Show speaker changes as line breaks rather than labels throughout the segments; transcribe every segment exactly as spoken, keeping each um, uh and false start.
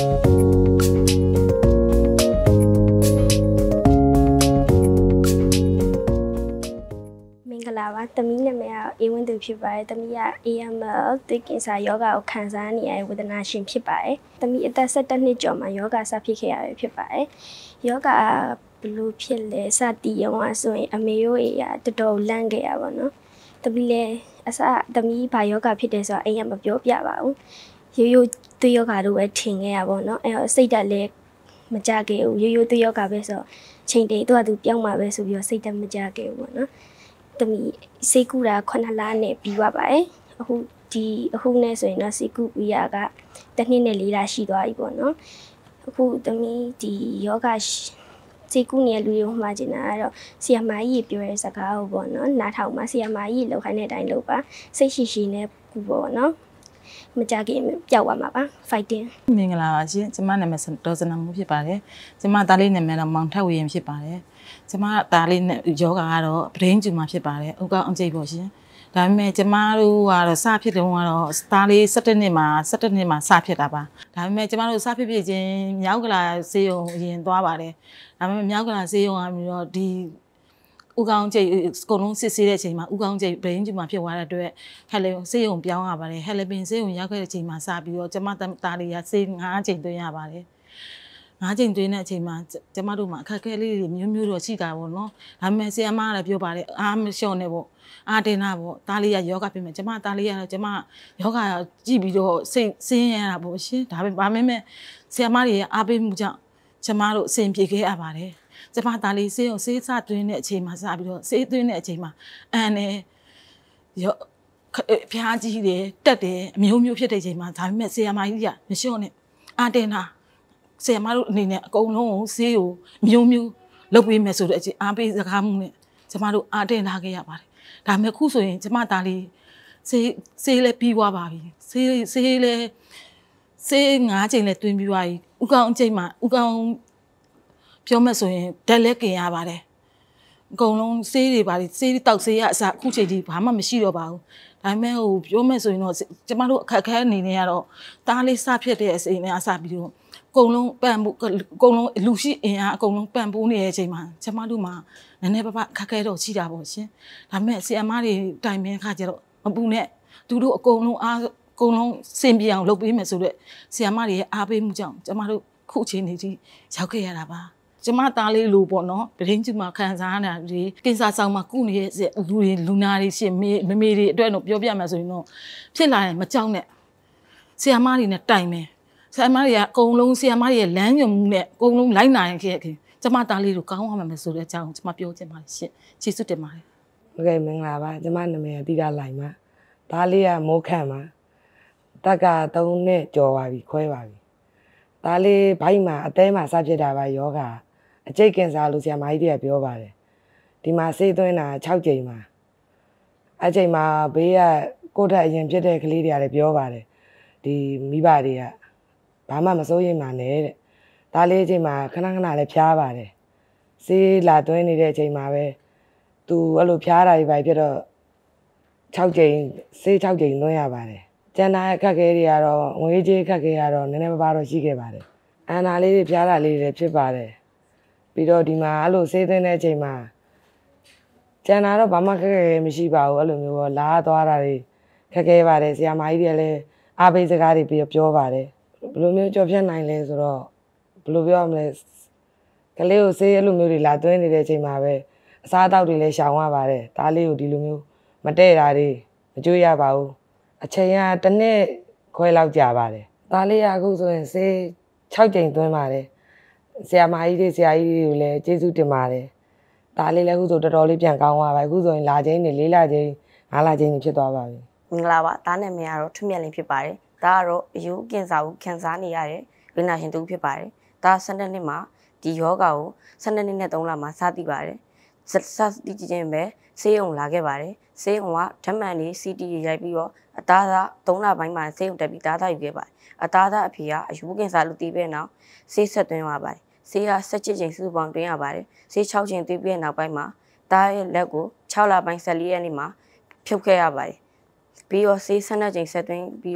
သမီးနာမည်ကအေဝင်းသူဖြစ်ပါတယ်။သမီးက A M L သွေးကင်ဆာယောဂါကိုခံစားနေရတဲ့ဝေဒနာရှင်ဖြစ်ပါတယ်။သမီးအသက်၁၁နှစ်ကျော်မှာယောဂါစဖြစ်ခဲ့ရပြီဖြစ်ပါတယ်။ယောဂါဘယ်လိုဖြစ်လဲစတီးရောကဆိုရင်အမေတို့အေးကတော်တော်လန့်ခဲ့ရပါတော့။သမီးလည်းအစသမီးဘာယောဂါဖြစ်တယ်ဆိုတာအိမ်ကမပြောပြပါဘူး။ရိုးရိုးသွေးယောဂါတို့ပဲထင်ခဲ့ရပါတော့။အဲတော့စိတ်ဓာတ်လည်းမကြခဲ့ဘူး။ရိုးရိုးသွေးယောဂါပဲဆိုချိန်တိတ်သူ့အတူပြောင်းမှာပဲဆိုပြီးတော့စိတ်ဓာတ်မကြခဲ့ဘူးပေါ့နော်။သမီးစေကူတာခုနှစ်လနဲ့ပြီးသွားပါတယ်အခုဒီအခုနဲ့ဆိုရင်တော့စေကူပြီးရကတစ်နှစ်နဲ့လေးလရှိသွားပြီပေါ့နော်အခုသမီးဒီယောဂစေကူနေလူတွေမှာကျင်တာကတော့ဆီယမာကြီးပြောတဲ့စကားကိုပေါ့နော်နားထောင်ပါဆီယမာကြီးလောက်ခိုင်းတဲ့အတိုင်းလုပ်ပါစိတ်ရှိရှိနဲ့ကူပေါ့နော်မကြခင်ပျောက်သွားမှာပါ fighting
မင်္ဂလာပါရှင်ကျမနာမည်ဒေါ်စနာမှုဖြစ်ပါတယ်ကျမသားလေးနာမည်တော့မောင်ထက်ဝေရင်ဖြစ်ပါတယ်ကျမသားလေးနဲ့ယောဂါကတော့ brain tumor ဖြစ်ပါတယ်ဥက္ကအကျိတ်ပေါ့ရှင်ဒါပေမဲ့ကျမတို့ကတော့စဖြစ်တယ်ကတော့သားလေး၁၁နှစ်မှာ၁၁နှစ်မှာစဖြစ်တာပါဒါပေမဲ့ကျမတို့စဖြစ်ဖြစ်ချင်းမြောက်ကလာဆေးရုံရင်သွားပါတယ်ဒါပေမဲ့မြောက်ကလာဆေးရုံကပြီးတော့ဒီဥကောင်းကျိတ်အကုန်လုံးစစ်ဆေးတဲ့အချိန်မှာဥကောင်းကျိတ် brain tumor ဖြစ်သွားတဲ့အတွက်ဟဲ့လေဆေးရုံပြောင်းရပါတယ်ဟဲ့လေပင်ဆေးရုံရောက်ခဲ့တဲ့အချိန်မှာစပြီးတော့ကျမသားလေးကဆေး၅ချိန်သွင်းရပါတယ်ငါးချိန်သွင်းတဲ့အချိန်မှာကျမတို့မှာအခက်အခဲလေးတွေမျိုးမျိုးတော့ရှိတာပေါ့နော်ဒါပေမဲ့ဆရာမကလည်းပြောပါတယ်အားမလျှော့နဲ့ပေါ့အားတင်တာပေါ့သားလေးကယောဂဖြစ်မယ်ကျမသားလေးကတော့ကျမယောဂကြည့်ပြီးတော့စိတ်ဆင်းရဲတာပေါ့ရှင်ဒါပေမဲ့ဘာမှမဆရာမတွေရဲ့အားပေးမှုကြောင့်ကျမတို့အဆင်ပြေခဲ့ရပါတယ်ကျမသားလေးဆေးရုံဆေးစသွင်းတဲ့အချိန်မှာစပြီးတော့ဆေးသွင်းတဲ့အချိန်မှာအန်နဲ့ရောဖျားကြီးတယ်တက်တယ်အမျိုးမျိုးဖြစ်တဲ့အချိန်မှာဒါပေမဲ့ဆရာမကြီးကမလျှော့နဲ့အားတင်တာဆရာမတို့အနေနဲ့အကုန်လုံးကိုဆေးကိုမျိုးမျိုးလုပ်ပေးမယ်ဆိုတဲ့အချိန်အားပေးစကားမှုနဲ့ကျမတို့အားတင်ထားခဲ့ရပါတယ်ဒါပေမဲ့ခုဆိုရင်ကျမသားလေးဆေးဆေးလည်းပြီးသွားပါပြီဆေးဆေးလည်းဆေး၅ချိန်လည်းတွင်းပြီးသွားပြီဥကောင်းအချိန်မှာဥကောင်းပြောမှဆိုရင်ဓာတ်လည်းกินရပါတယ်အကုန်လုံးဆေးတွေပါဆေးတောက်ဆေးရအစားအခုချိန်ထိဘာမှမရှိတော့ပါဘူးဒါပေမဲ့ဟိုပြောမှဆိုရင်တော့ကျမတို့အခက်အခဲအနေနဲ့ကတော့တားလေးစဖြစ်တဲ့အချိန်နဲ့အစားပြီးတော့အကုန်လုံးပန်ဖို့အကုန်လုံးလူရှိအင်အားအကုန်လုံးပန်ပိုးနေတဲ့အချိန်မှာကျမတို့မှာနည်းနည်းပါးပါးခက်ခဲတော့ရှိတာပေါ့ရှင်ဒါပေမဲ့ဆီအမတွေတိုင်ပင်ခါကျတော့မပူနဲ့သူတို့အကုန်လုံးအားအကုန်လုံးစင်ပြေအောင်လုပ်ပေးမယ်ဆိုတော့ဆီအမတွေရဲ့အားပေးမှုကြောင့်ကျမတို့ခုချိန်နေထိရောက်ခဲ့ရတာပါကျမသားလေးလူပေါ့နော်ပရင်းကျမခံစားနေတာဒီကင်ဆာဆောင်မှာကုနေတဲ့လူတွေလူနာတွေရှင်မေမမေတွေအတွက်တော့ပြောပြမယ်ဆိုရင်တော့ဖြစ်လာရင်မကြောက်နဲ့ဆီအမတွေနဲ့တိုင်မယ်ဆရာမတွေကအကုန်လုံးဆရာမတွေရဲ့လမ်းညွှန်မှုနဲ့အကုန်လုံးလိုက်နိုင်ခဲ့ခင်ကျမသားလေးကိုကောင်းအောင်မယ်ဆိုတဲ့အကြောင်းကျမပြောချင်ပါတယ်ရှင့်ကျေးဇူးတင်ပါတယ်
ဟုတ်ကဲ့မင်္ဂလာပါကျမနာမည်ကတိရလိုက်ပါသားလေးကမိုးခန့်ပါတက်ကသုံးနှစ်ကျော်ပါပြီခွဲပါပြီသားလေးဘိုက်မှာအသေးမှာစဖြစ်တာပါယောဂအကျိတ်ကင်ဆာလို့ဆရာမကြီးတွေကပြောပါတယ်ဒီမှာဆေးသွင်းတာ၆ကြိမ်ပါအချိန်မှာဘေးကကိုယ့်ထက်အရင်ဖြစ်တဲ့ကလေးတွေကလည်းပြောပါတယ်ဒီမိဘတွေကဘာမှမစိုးရိမ်ပါနဲ့တဲ့ဒါလေးအချိန်မှာခဏခဏလည်းဖျားပါတယ်ဆေးလာသွင်းနေတဲ့အချိန်မှာပဲသူအဲ့လိုဖျားတာတွေပဲဖြစ်တော့၆ကြိမ်ဆေး၆ကြိမ်သွင်းရပါတယ်ကျန်တဲ့အခက်အခဲတွေကတော့ငွေကြေးအခက်အခဲကတော့နည်းနည်းပါးပါးတော့ရှိခဲ့ပါတယ်အန်နာလေးတွေဖျားတာလေးတွေဖြစ်ပါတယ်ပြီးတော့ဒီမှာအဲ့လိုဆေးသွင်းတဲ့အချိန်မှာကျန်တာတော့ဘာမှခက်ခဲမရှိပါဘူးအဲ့လိုမျိုးတော့လာသွားတာတွေခက်ခဲပါတယ်ဆရာမကြီးတွေလည်းအားပေးစကားတွေပြီးပြောပါတယ်ဘယ်လိုမျိုးကြော်ဖြတ်နိုင်လဲဆိုတော့ဘယ်လိုပြောရမလဲကလေးကိုဆေးအဲ့လိုမျိုးတွေလာသွင်းနေတဲ့အချိန်မှာပဲအစားအသောက်တွေလည်းရှောင်ရပါတယ်ဒါလေးကိုဒီလိုမျိုးမတည့်တာတွေမကြွေးရပါဘူးအချိန်ကတစ်နှစ်ခွဲလောက်ကြာပါတယ်ဒါလေးကအခုဆိုရင်ဆေး၆ကြိမ်သွင်းပါတယ်ဆရာမကြီးတွေဆရာကြီးတွေကိုလည်းကျေးဇူးတင်ပါတယ်ဒါလေးလည်းအခုဆိုတော်တော်လေးပြန်ကောင်းသွားပါအခုဆိုရင်လာချင်းနေ၄လချင်း၅လချင်းဖြစ်သွားပါပြီ
မင်္ဂလာပါဒါနာမည်ကတော့ထွမြက်လင်းဖြစ်ပါတယ်ဒါကတော့အယူကင်ဆာကိုခံစားနေရတဲ့ဝိညာဉ်ရှင်တူဖြစ်ပါတယ်ဒါ၁၂နှစ်မှာဒီယောဂါကို၁၂နှစ်နဲ့၃လမှာစသိပါတယ်စစသိချင်းပဲဆေးရုံလာခဲ့ပါတယ်ဆေးရုံကဓာတ်မှန်လေး C T ရိုက်ပြီးတော့အသားသား၃လပိုင်းမှာဆေးရုံတက်ပြီးသားသားယူခဲ့ပါတယ်အသားသားအဖေကအယူကင်ဆာလို့သိပြီးနောက်ဆေးဆက်သွင်းရပါတယ်ဆေးက၁၈ချိန်စုပေါင်းတွင်းရပါတယ်ဆေး၆ချိန်သွင်းပြီးနောက်ပိုင်းမှာတားရဲ့လက်ကို၆လပိုင်း၁၄ရက်နေ့မှာဖြုတ်ခဲ့ရပါတယ်ပြီးတော့ဆေး၁၂ချိန်ဆက်သွင်းပြီးတော့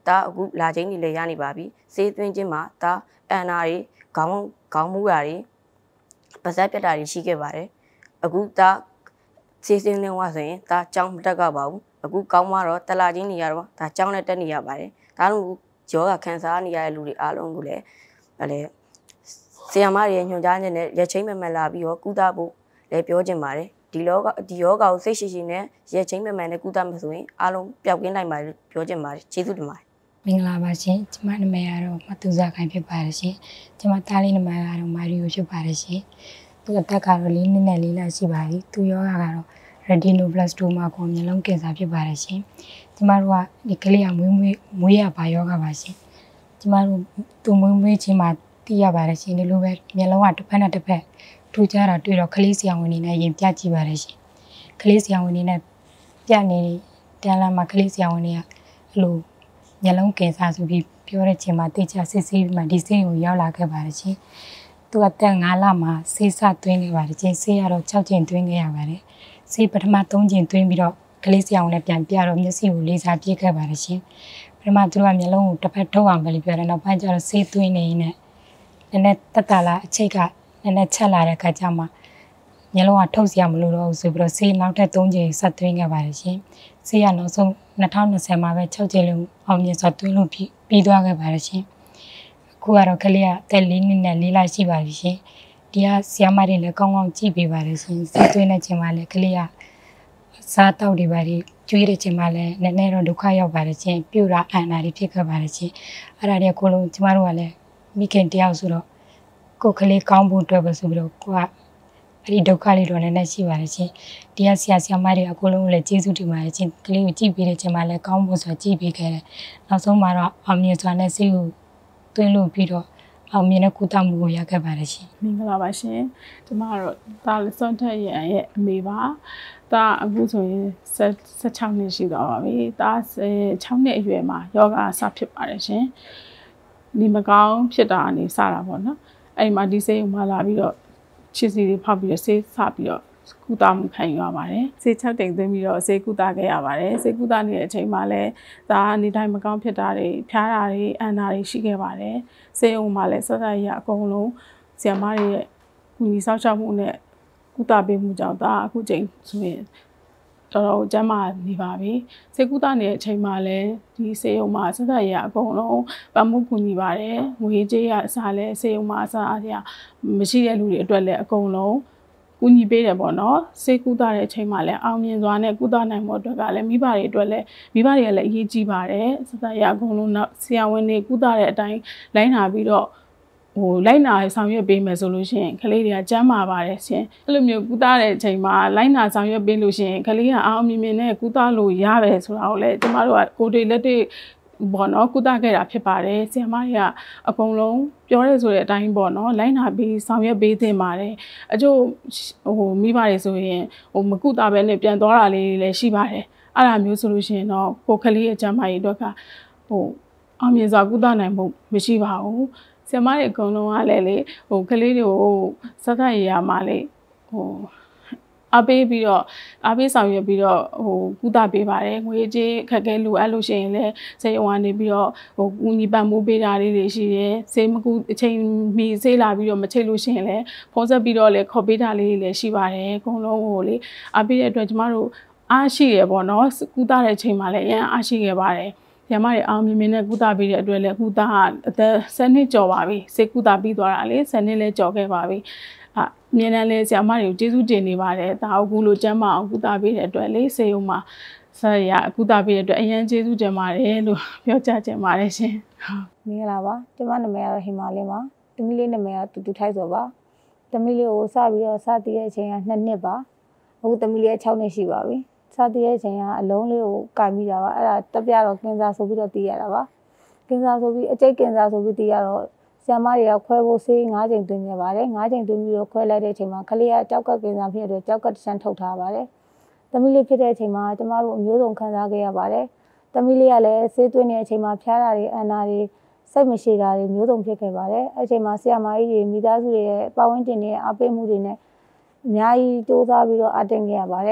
ဒါအခုလာချင်းနေလေရနေပါပြီစေးသွင်းခြင်းမှာဒါအန်နာတွေခေါင်းခေါင်းမူတာတွေပါဇက်ပြတ်တာတွေရှိခဲ့ပါတယ်အခုဒါစေးစင်းနေဝါဆိုရင်ဒါကြောင်းမတက်ကပါဘူးအခုကောင်းမှတော့တလာချင်းနေရတော့ဒါကြောင်းနဲ့တက်နေရပါတယ်ဒါလို့ယောဂခံစားနေရတဲ့လူတွေအားလုံးကိုလည်းဗလဲဆီယမတွေညွှန်ကြားခြင်းနဲ့ရက်ချင်းမမှန်လာပြီးတော့ကုသဖို့လည်းပြောချင်ပါတယ်ဒီလောကဒီယောဂကိုစိတ်ရှိရှိနဲ့ရက်ချင်းမမှန်နဲ့ကုသမှာဆိုရင်အားလုံးပျောက်ကင်းနိုင်ပါလို့ပြောချင်ပါတယ်ကျေးဇူးတင်ပါတယ်
မင်္ဂလာပါရှင်ကျမနာမည်ကတော့မသူစားခိုင်ဖြစ်ပါတယ်ရှင်ကျမသားလေးနာမည်ကတော့မာရီယိုဖြစ်ပါတယ်ရှင်သူအသက်ကတော့လေးနှစ်နဲ့လေးလရှိပါပြီသူယောဂကတော့ retinoblastoma ကိုမျက်လုံးကင်ဆာဖြစ်ပါတယ်ရှင်ကျမတို့ကဒီကလေးကမွေးမွေးမွေးရပါယောဂပါရှင်ကျမတို့သူမွေးမွေးချင်းမှာသိရပါတယ်ရှင်ဒီလိုပဲမျက်လုံးကတစ်ဖက်နဲ့တစ်ဖက်ထူကြတာတွေ့တော့ကလေးဆရာဝန်နေနဲ့ရင်ပြကြည့်ပါတယ်ရှင်ကလေးဆရာဝန်နေနဲ့ပြနေတန်လာမှာကလေးဆရာဝန်နေကအဲ့လိုမျက်လုံးကင်ဆာဆိုပြီးပြောတဲ့ချိန်မှာတိကျစစ်ဆေးပြီးမှဒီဆေးကိုရောက်လာခဲ့ပါတယ်ရှင်သူကတက်၅လမှာဆေးစသွင်းခဲ့ပါတယ်ရှင်ဆေးရတော့၆ချိန်သွင်းခဲ့ရပါတယ်ဆေးပထမ၃ချိန်သွင်းပြီးတော့ကလေးဆရာဝန်နဲ့ပြန်ပြတော့မျက်စိကိုလေးစားပြည့်ခဲ့ပါတယ်ရှင်ပထမသူကမျက်လုံးကိုတစ်ဖက်ထုတ်အောင်ပဲလို့ပြောတယ်နောက်ပိုင်းကျတော့ဆေးသွင်းနေနေနဲ့နည်းနည်းတက်တာလာအချိတ်ကနည်းနည်းချက်လာတဲ့အခါကျမှမျက်လုံးကထုတ်စရာမလိုတော့ဘူးဆိုပြီးတော့ဆေးနောက်ထပ်၃ချိန်ဆက်သွင်းခဲ့ပါတယ်ရှင်ဆေးရနောက်ဆုံး၂၀၂၀မှာပဲ၆ချိန်လုံးအောင်မြင်စွာသွင်းလို့ပြီးသွားခဲ့ပါတယ်ရှင်အခုကတော့ကလေးကတက်လေးနှစ်နဲ့လေးလရှိပါပြီရှင်ဒီကဆီယမတွေလည်းကောင်းကောင်းကြည့်ပေးပါတယ်ရှင်ဆေးသွင်းတဲ့ချိန်မှာလည်းကလေးကစားတောက်တွေပါပြီးကျွေးတဲ့ချိန်မှာလည်းနည်းနည်းတော့ဒုက္ခရောက်ပါတယ်ရှင်ပြူတာအန်နာတွေဖြစ်ခဲ့ပါတယ်ရှင်အဲ့ဒါတွေကိုလုံးကျမတို့ကလည်းမိခင်တယောက်ဆိုတော့ကိုယ်ကလေးကောင်းဖို့အတွက်ပဲဆိုပြီးတော့ကိုကအဲ့ဒီဒုက္ခလေးတော့လည်းရှိပါတယ်ရှင်ဒီကဆရာဆရာမတွေအကုန်လုံးလည်းကျေးဇူးတင်ပါတယ်ရှင်ကလေးကိုကြည့်ပေးတဲ့ချိန်မှာလည်းကောင်းဖို့ဆိုကြည့်ပေးခဲ့တယ်နောက်ဆုံးမှာတော့အောင်မြင်စွာနဲ့စိတ်ကိုသွင်းလို့ပြီးတော့အောင်မြင်တဲ့ကုသမှုကိုရခဲ့ပါတယ်ရှင်
မင်္ဂလာပါရှင်ကျမကတော့ဒါလစွန်ထက်ရန်ရဲ့အမေပါဒါအခုဆိုရင်၁၆နှစ်ရှိသွားပါပြီဒါ၆နှစ်အရွယ်မှာယောဂအစဖြစ်ပါတယ်ရှင်ဒီမကောင်းဖြစ်တာအနေစတာပေါ့နော်အဲ့မှာဒီဆေးရုံမှာလာပြီးတော့ချစ်စီတွေဖောက်ပြီးတော့ဆေးစပြီးတော့ကုသမှုခံယူရပါတယ်ဆေး၆တိမ်သွင်းပြီးတော့ဆေးကုသခဲ့ရပါတယ်ဆေးကုသနေတဲ့အချိန်မှာလည်းဒါနေတိုင်းမကောင်းဖြစ်တာတွေဖျားတာတွေအန်တာတွေရှိခဲ့ပါတယ်ဆေးရုံမှာလည်းဆက်ဆက်ရအကုန်လုံးဆရာမတွေရဲ့ကူညီဆောက်ရှောက်မှုနဲ့ကုသပေးမှုကြောင့်ဒါအခုချိန်ဆိုရင်တော်တော်ကျန်းမာနေပါပြီဆေးကုသနေတဲ့အချိန်မှာလည်းဒီဆေးရုံမှာဆက်ဆက်ရအကုန်လုံးပံ့ပိုးကူညီပါတယ်ငွေကြေးရအစားလဲဆေးရုံမှာအစားအစာမရှိတဲ့လူတွေအတွက်လည်းအကုန်လုံးကူညီပေးတယ်ပေါ့နော်ဆေးကုသတဲ့အချိန်မှာလည်းအောင်မြင်စွာနဲ့ကုသနိုင်ဖို့အတွက်ကလည်းမိဘတွေအတွက်လည်းမိဘတွေကလည်းအရေးကြီးပါတယ်ဆက်ဆက်ရအကုန်လုံးနောက်ဆရာဝန်တွေကုသတဲ့အတိုင်းလိုင်းနာပြီးတော့ဟိုလိုက်နာဆောင်ရွက်ပေးမယ်ဆိုလို့ရှိရင်ကလေးတွေကကျန်းမာပါတယ်ရှင်အဲ့လိုမျိုးကုသတဲ့အချိန်မှာလိုက်နာဆောင်ရွက်ပေးလို့ရှိရင်ကလေးကအောင်မြင်မြင်နဲ့ကုသလို့ရတယ်ဆိုတာကိုလည်းကျမတို့ကကိုယ်တွေလက်တွေဘောနော်ကုသခဲ့တာဖြစ်ပါတယ်ဆရာမတွေကအကုန်လုံးပြောရဲဆိုတဲ့အတိုင်းပေါ့နော်လိုက်နာပြီးဆောင်ရွက်ပေးသင့်ပါတယ်အကျိုးဟိုမိဘတွေဆိုရင်ဟိုမကုသဘဲနဲ့ပြန်သွားတာလေးလည်းရှိပါတယ်အဲ့ဒါမျိုးဆိုလို့ရှိရင်တော့ကိုယ်ကလေးရဲ့ကျန်းမာရေးအတွက်ကဟိုအောင်မြင်စွာကုသနိုင်မှုမရှိပါဘူးဆရာမတွေအကုန်လုံးကလည်းလေဟိုကလေးတွေကိုစသရရမှာလေဟိုအပေးပြီးတော့အပေးဆောင်ရွက်ပြီးတော့ဟိုကုသပေးပါတယ်ငွေကြေးခက်ခဲလိုအပ်လို့ရှိရင်လည်းဆေးရုံကနေပြီးတော့ဟိုကူညီပံ့ပိုးပေးတာလေးတွေရှိတယ်ဆေးမကူအချိန်မီဆေးလာပြီးတော့မချိတ်လို့ရှိရင်လည်းဖုန်းဆက်ပြီးတော့လည်းခေါ်ပေးတာလေးတွေလည်းရှိပါတယ်အကုန်လုံးဟိုလေအပေးတဲ့အတွက်ကျမတို့အားရှိရပေါ့နော်ကုသတဲ့အချိန်မှာလည်းအရင်အားရှိခဲ့ပါတယ်ဆရာမတွေအောင်မြင်မြင်နဲ့ကုသပေးတဲ့အတွက်လည်းကုသကအသက်၁၀နှစ်ကျော်ပါပြီဆေးကုသပြီးသွားတာလေ၁၀နှစ်လည်းကျော်ခဲ့ပါပြီအမြင်နဲ့လည်းဆရာမတွေကိုကျေးဇူးတင်နေပါတယ်ဒါအခုလိုကျမ်းမာအောင်ကုသပေးတဲ့အတွက်လေဆေးရုံမှာဆက်ရကုသပေးတဲ့အတွက်အရင်ကျေးဇူးတင်ပါတယ်လို့ပြောကြချင်ပါတယ်ရှင်
မင်္ဂလာပါကျမနာမည်ကတော့ဟိမာလင်းပါသမီးလေးနာမည်ကတူတူထိုက်စောပါသမီးလေးကိုစပြီးတော့စတည်တဲ့အချိန်ကနှစ်နှစ်ပါအခုသမီးလေးက၆နှစ်ရှိပါပြီစတည်တဲ့အချိန်ကအလုံးလေးကိုကင်ပြီးတာပါအဲ့ဒါတက်ပြတော့ကင်ဆာဆိုပြီးတော့တည်ရတာပါကင်ဆာဆိုပြီးအကျိတ်ကင်ဆာဆိုပြီးတည်ရတော့ဆရာမတွေကခွဲဖို့ဆေး၅ချိန်သွင်းခဲ့ပါတယ်၅ချိန်သွင်းပြီးတော့ခွဲလိုက်တဲ့အချိန်မှာကလေးကကြောက်ကကင်ဆာဖြစ်တဲ့အတွက်ကြောက်ကတစ်ချမ်းထုတ်ထားပါတယ်သမီးလေးဖြစ်တဲ့အချိန်မှာကျမတို့အမျိုးစုံခံစားခဲ့ရပါတယ်သမီးလေးကလည်းဆေးသွင်းနေတဲ့အချိန်မှာဖျားတာတွေအန်တာတွေစိတ်မရှိတာတွေမျိုးစုံဖြစ်ခဲ့ပါတယ်အဲ့ချိန်မှာဆရာမကြီးတွေမိသားစုတွေရဲ့ပတ်ဝန်းကျင်တွေရဲ့အားပေးမှုတွေနဲ့အများကြီးစူးစမ်းပြီးတော့အတင်ခဲ့ရပါတယ်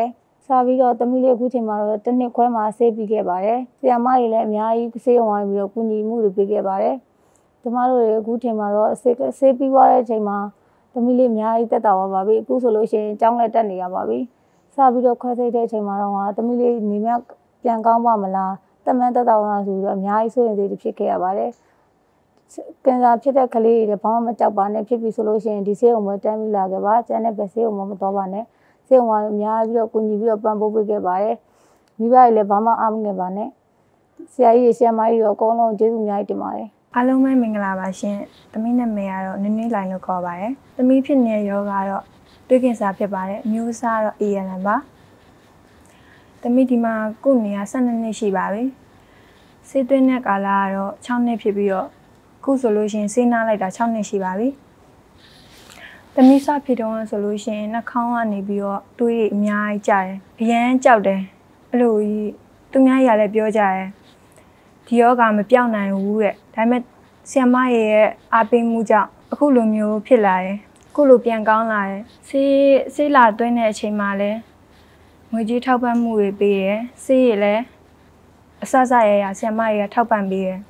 စားပြီးတော့သမီးလေးအခုချိန်မှာတော့တစ်နှစ်ခွဲမှာဆေးပြီးခဲ့ပါတယ်ဆရာမတွေလည်းအများကြီးဆေးရုံဝိုင်းပြီးတော့ကူညီမှုတွေပေးခဲ့ပါတယ်ကျမတို့တွေအခုချိန်မှာတော့ဆေးဆေးပြီးသွားတဲ့အချိန်မှာသမီးလေးအများကြီးတက်တာပါပါပြီအခုဆိုလို့ရှိရင်ကျောင်းလည်းတက်နေရပါပြီစပြီးတော့ခွဲစိတ်တဲ့အချိန်မှာတော့သမီးလေးနေမြပြန်ကောင်းပါမလားတက်မှန်းတက်တာလားဆိုပြီးတော့အများကြီးစိုးရင်စိတ်ဖြစ်ခဲ့ရပါတယ်ကင်ဆာဖြစ်တဲ့ကလေးတွေဘာမှမကြောက်ပါနဲ့ဖြစ်ပြီဆိုလို့ရှိရင်ဒီဆေးရုံမှာတန်းပြီးလာခဲ့ပါကျန်တဲ့ပဲဆေးရုံမှာမတော်ပါနဲ့ဆေးရုံကအများပြီးတော့ကူညီပြီးတော့ပံ့ပိုးပေးခဲ့ပါတယ်မိဘတွေလည်းဘာမှအားမငယ်ပါနဲ့ဆရာကြီးဆရာမကြီးတို့အကုန်လုံးကျေးဇူးအများကြီးတင်ပါတယ်
အားလုံးပဲမင်္ဂလာပါရှင်သမီးနာမည်ကတော့နင်းနင်းလိုင်လို့ခေါ်ပါတယ်သမီးဖြစ်နေတဲ့ယောဂကတော့တွေးကင်ဆာဖြစ်ပါတယ်အမျိုးအစားတော့ A L M ပါသမီးဒီမှာကိုယ်နေရ၁၂နှစ်ရှိပါပြီဆေးသွင်းတဲ့ကာလကတော့၆နှစ်ဖြစ်ပြီးတော့ခုဆိုလို့ရှိရင်ဆေးနားလိုက်တာ၆နှစ်ရှိပါပြီသမီးစဖြစ်တော့ဆိုလို့ရှိရင်နှာခေါင်းကနေပြီးတော့တွေးအများကြီးကြတယ်အရန်ကြောက်တယ်အဲ့လိုကြီးသူများကြီးလည်းပြောကြတယ်ဒီယောဂမပြောင်းနိုင်ဘူးတဲ့ဒါပေမဲ့ဆီယမရဲ့အားပေးမှုကြောင့်အခုလိုမျိုးဖြစ်လာတယ်အခုလိုပြန်ကောင်းလာတယ်ဆေးဆေးလာသွင်းတဲ့အချိန်မှာလည်းငွေကြေးထောက်ပံ့မှုတွေပေးတယ်ဆေးရလည်းအဆဆရရဆီယမရဲ့ထောက်ပံ့ပေးတယ်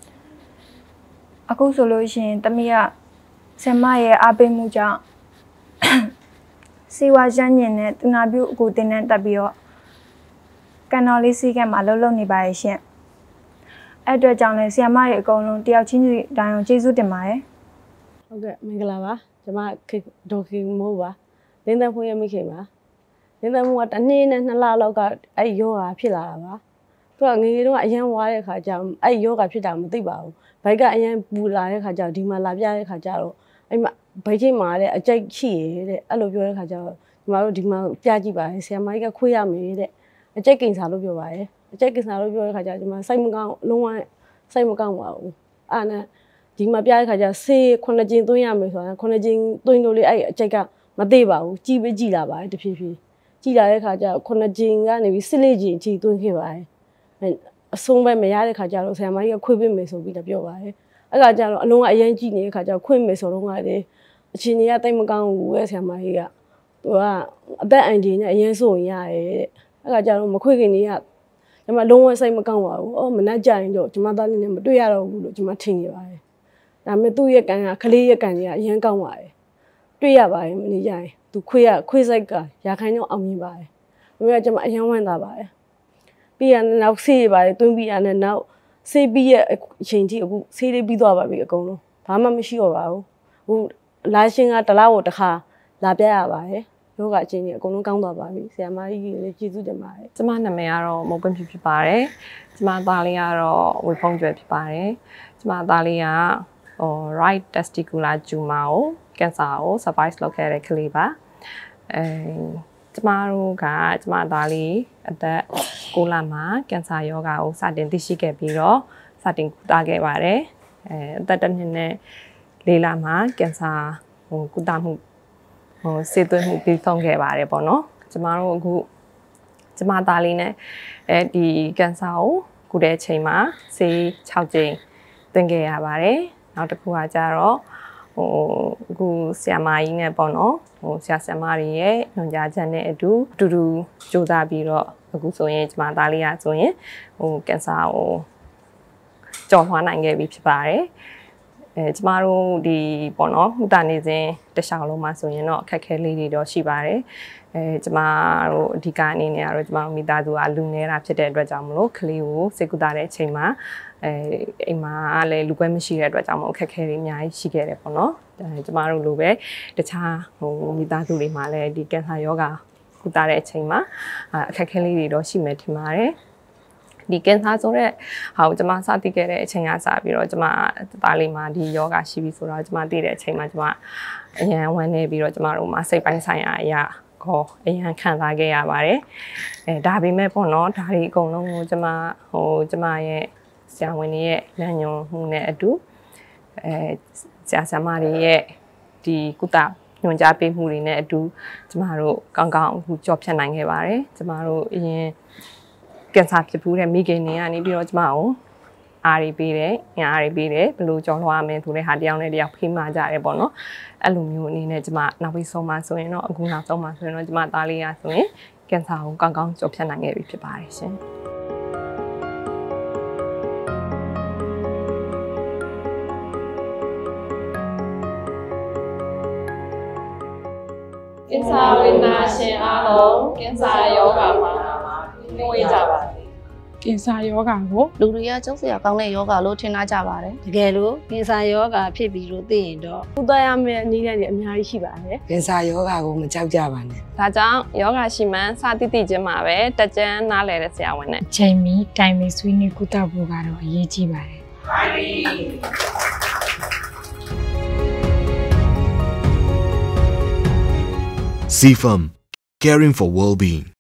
အခုဆိုလို့ရှိရင်တမီးကဆီယမရဲ့အားပေးမှုကြောင့်စေဝါရမ်းညင်နဲ့သူနာပြုအကူတင်တဲ့တက်ပြီးတော့ကန်တော်လေးစီးကမှာလှုပ်လှုပ်နေပါရဲ့ရှင်အဲ့အတွက်ကြောင့်လည်းဆီယမတွေအကုန်လုံးတယောက်ချင်းစီတိုင်းအောင်ကျေးဇူးတင်ပါတယ်
ဟုတ်ကဲ့မင်္ဂလာပါကျွန်မဒေါ်ခင်မိုးပါလင်းသက်ဖွင့်ရမိခင်ပါလင်းသက်မိုးကတစ်နေ့နဲ့နှစ်လလောက်ကအဲ့ယောဂါဖြစ်လာတာပါသူကငယ်ငယ်တုန်းကအရန်ဝါတဲ့ခါကျတော့အဲ့ယောဂါဖြစ်တာမသိပါဘူးဘိုက်ကအရန်ပူလာတဲ့ခါကျတော့ဒီမှာလာပြတဲ့ခါကျတော့အဲ့မှာဘိုက်ချင်းမှာတဲ့အကြိတ်ရှိရတဲ့အဲ့လိုပြောတဲ့ခါကျတော့ဒီမှာတို့ဒီမှာပြကြည့်ပါလေဆရာမကြီးကခွေးရမယ်တဲ့အကြိတ်ကိစ္စလို့ပြောပါရဲ့အကြိတ်ကိစ္စလို့ပြောတဲ့ခါကျတော့ဒီမှာစိတ်မကောင်းလုံးဝစိတ်မကောင်းပါဘူးအဲ့နဲ့ဒီမှာပြတဲ့ခါကျဆေးခုနှစ်ကျင်းသွင်းရမယ်ဆိုတာခုနှစ်ကျင်းသွင်းလို့လေအဲ့အကြိတ်ကမသေးပါဘူးကြည်ပဲကြည်လာပါတယ်တဖြည်းဖြည်းကြည်လာတဲ့ခါကျခုနှစ်ကျင်းကနေပြီး၁၄ကျင်းကြည်သွင်းခဲ့ပါတယ်အဆုံးပဲမရတဲ့ခါကျတော့ဆရာမကြီးကခွေးပေးမယ်ဆိုပြီးတော့ပြောပါတယ်အဲ့ခါကျတော့အလုံးကအရင်ကြည်နေတဲ့ခါကျတော့ခွေးမယ်ဆိုတော့ကလေအချင်းကြီးကတိတ်မကောင်းဘူးပဲဆရာမကြီးကသူကအသက်အန္တရာယ်နဲ့အရင်ဆိုရင်ရတယ်တဲ့အဲ့ခါကျတော့မခွေးခင်ကြီးကကျမလုံးဝစိတ်မကောင်းပါဘူးအော်မနှက်ကြရင်တော့ကျမသားလေးနဲ့မတွေ့ရတော့ဘူးလို့ကျမထင်နေပါတယ်ဒါပေမဲ့သူ့ရဲ့ကံကကလေးရဲ့ကံကြီးကအရင်ကောင်းပါတယ်တွေ့ရပါတယ်မနေကြရင်သူခွေးရခွေးစိတ်ကရာခိုင်နှုန်းအောင်မြင်ပါတယ်ဘယ်မှာကျမအရင်ဝမ်းသာပါတယ်ပြီးရနောက်ဆေးရပါတယ်တွင်းပြီးရနဲ့နောက်ဆေးပြီးရဲ့အချိန်ကြီးအခုဆေးလေးပြီးသွားပါပြီအကုန်လုံးဘာမှမရှိတော့ပါဘူးဟိုလာရှင်ကတလားကိုတစ်ခါလာပြရပါတယ်ယောဂအချင်းကြီးအကုန်လုံးကောင်းသွားပါပြီဆရာမကြီးကြီးလည်းကျေးဇူးတင်ပါတယ်
ကျမနာမည်ကတော့မုတ်ပွင့်ဖြစ်ဖြစ်ပါတယ်ကျမသားလေးကတော့ဝေဖုံးကျွဲဖြစ်ပါတယ်ကျမသားလေးကဟို right testicular tumor ကို cancer ကို survive လုပ်ခဲ့တဲ့ကလေးပါအဲကျမတို့ကကျမသားလေးအသက်၉လမှာ cancer ယောဂါကိုစတင်သိရှိခဲ့ပြီးတော့စတင်ကုသခဲ့ပါတယ်အဲအသက်တစ်နှစ်နဲ့၄လမှာ cancer ဟိုကုသမှုဟိုစေသွင်းမှုပြီးဆုံးခဲ့ပါတယ်ပေါ့နော်ကျမတို့အခုကျမသားလေးနဲ့အဲဒီ cancer ကိုကုတဲ့အချိန်မှာဆေး၆ကြိမ်သွင်းခဲ့ရပါတယ်နောက်တစ်ခုကကြတော့ဟိုအခုဆရာမကြီးနဲ့ပေါ့နော်ဟိုဆရာဆရာမတွေရဲ့ညွှန်ကြားချက်နဲ့အတူအတူတူစူးစမ်းပြီးတော့အခုဆိုရင်ကျမသားလေးကဆိုရင်ဟို cancer ကိုကျော်လွှားနိုင်ခဲ့ပြီဖြစ်ပါတယ်အဲကျမတို့ဒီပေါ့နော်ဟူတာနေစဉ်တခြားလုံးမှာဆိုရင်တော့အခက်ခဲလေးတွေတော့ရှိပါတယ်အဲကျမတို့အဓိကအနေနဲ့ကတော့ကျမတို့မိသားစုကလူနေတာဖြစ်တဲ့အတွက်ကြောင့်မလို့ကလေးကိုစိတ်ကူတာတဲ့အချိန်မှာအဲအိမ်မှာလည်းလူကွဲမရှိတဲ့အတွက်ကြောင့်မလို့အခက်ခဲတွေအများကြီးရှိခဲ့တယ်ပေါ့နော်အဲကျမတို့လိုပဲတခြားဟိုမိသားစုတွေမှာလည်းဒီကင်ဆာယောဂါကူတာတဲ့အချိန်မှာအခက်ခဲလေးတွေတော့ရှိမယ်ထင်ပါတယ်ဒီကင်ဆာဆိုတဲ့ဟာကိုကျွန်မစသိခဲ့တဲ့အချိန်ကစပြီးတော့ကျွန်မသားလေးမှာဒီယောဂရှိပြီဆိုတော့ကျွန်မသိတဲ့အချိန်မှာကျွန်မအရန်ဝမ်းနေပြီးတော့ကျွန်မတို့မှာစိတ်ပိုင်းဆိုင်ရာအရာခေါ်အရန်ခံစားခဲ့ရပါတယ်အဲဒါပေမဲ့ပေါ့နော်ဒါတွေအကုန်လုံးကိုကျွန်မဟိုကျွန်မရဲ့ဆရာဝန်တွေရဲ့လမ်းညွှန်မှုနဲ့အတူအဲဆရာဆရာမတွေရဲ့ဒီကုသညွှန်ကြားပေးမှုတွေနဲ့အတူကျွန်မတို့ကောင်းကောင်းအခုကြော်ဖြတ်နိုင်ခဲ့ပါတယ်ကျွန်မတို့အရင်ကင်ဆာဖြစ်ဘူးတဲ့မိခင်တွေကနေပြီးတော့ကျမကိုအားရီပေးတယ်ငါအားရီပေးတယ်ဘယ်လိုကြော်လွှားမယ်ဆိုတဲ့ဟာတယောက်နဲ့တယောက်ဖေးမှကြတယ်ပေါ့နော်အဲ့လိုမျိုးအနေနဲ့ကျမနောက်ပြီးဆုံးမှဆိုရင်တော့အခုနောက်ဆုံးမှဆိုရင်တော့ကျမသားလေးရဆိုရင်ကင်ဆာကိုကောင်းကောင်းကျော်ဖြတ်နိုင်ခဲ့ပြီဖြစ်ပါတယ်ရှင်ကင်ဆာဝေဒနာရှင်အားလုံးကင်ဆာယောဂမှာညှိုးရကြပါစေ
ကင်ဆာယောဂကို
လူတွေကကျုပ်စရာကောင်းတဲ့ယောဂလို့ထင်ကြပါတယ်
တကယ်လို့ကင်ဆာယောဂဖြစ်ပြီးလို့သိရင်တော့ဥဒရမယ့်နည်းနဲ့အများကြီးရှိပါတယ်
ကင်ဆာယောဂကိုမကြောက်ကြပါနဲ့
ဒါကြောင့်ယောဂရှိမှန်းစတိတိချင်းမှာပဲတက်ကြမ်းနားလည်တဲ့ဆရာဝန်နဲ့
ချိန်မီတိုင်မီဆွေးနွေးကုသဖို့ကတော့အရေးကြီးပါတယ်
C F A M, caring for well-being.